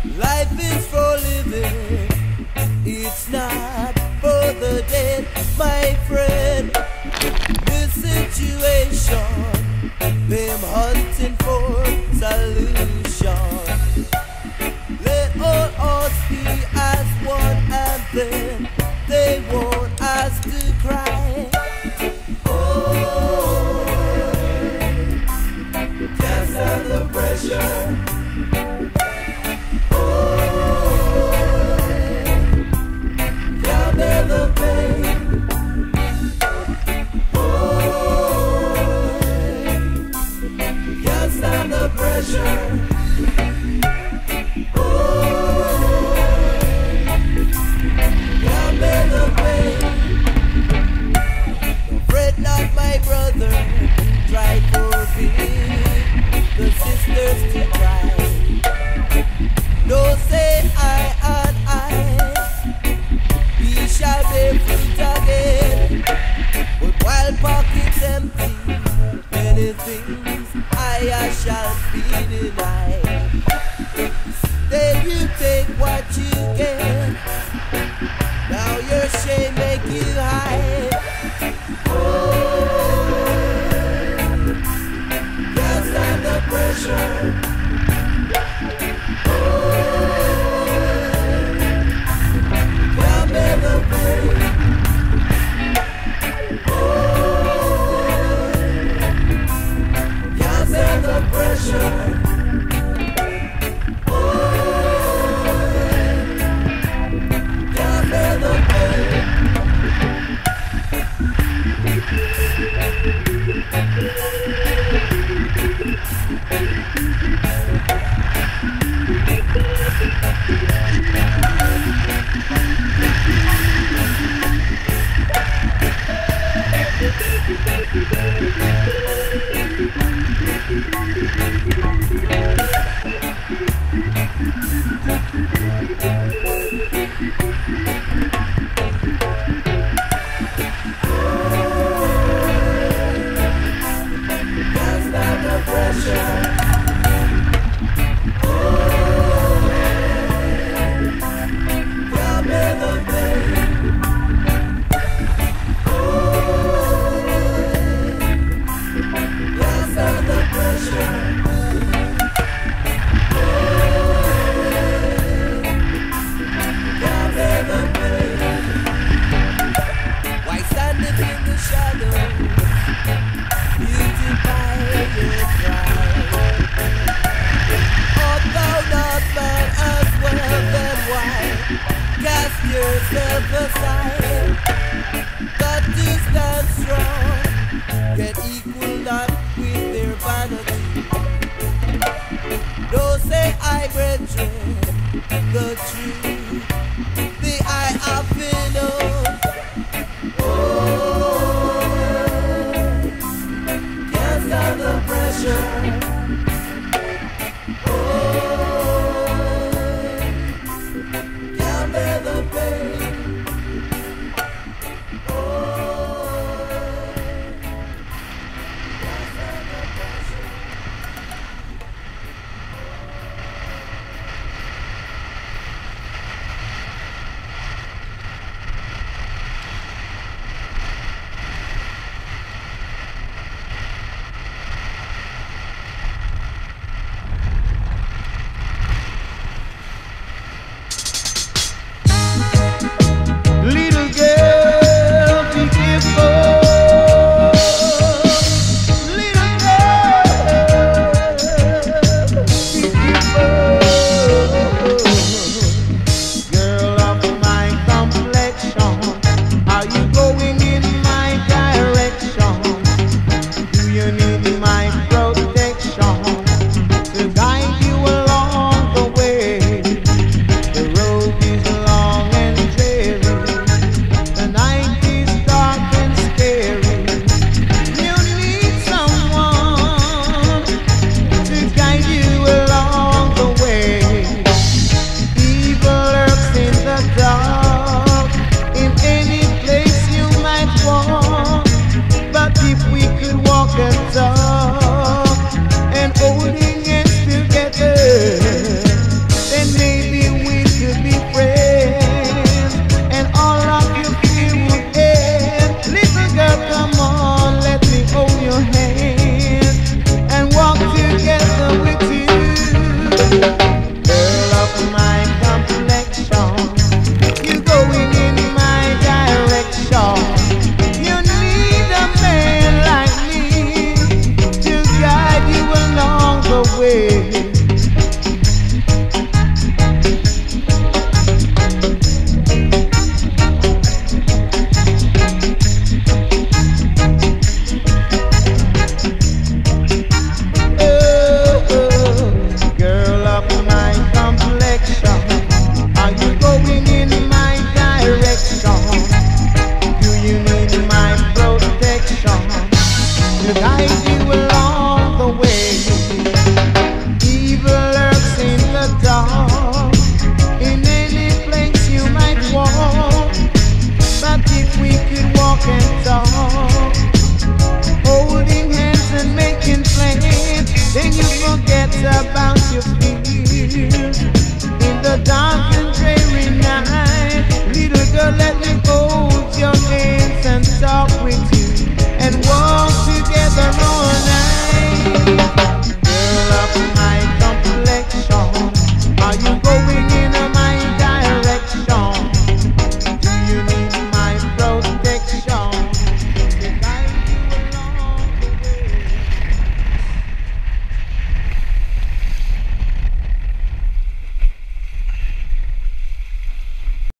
Life is for living, it's not for the dead, my friend. This situation, them hunting for solution. Let all hearts be as one, and then they won't ask to cry. Oh, can't stand the pressure. Try forbid the sisters to cry. Don't say I and I, we shall be fruit again. But while pockets empty, many things I shall be denied. Then you take what you get. Now your shame make you hide. Pressure. Oh, can't bear the pain. Oh, can't bear the pressure. Oh, can't bear the pain. Yourself aside, got to stand strong, get equal not with their vanity. Don't say I brethren, the truth, the I have been known. Oh, can't stand the pressure. about you feel in the dark and dreary night. Little girl, let me hold your hands and talk with you and walk together on.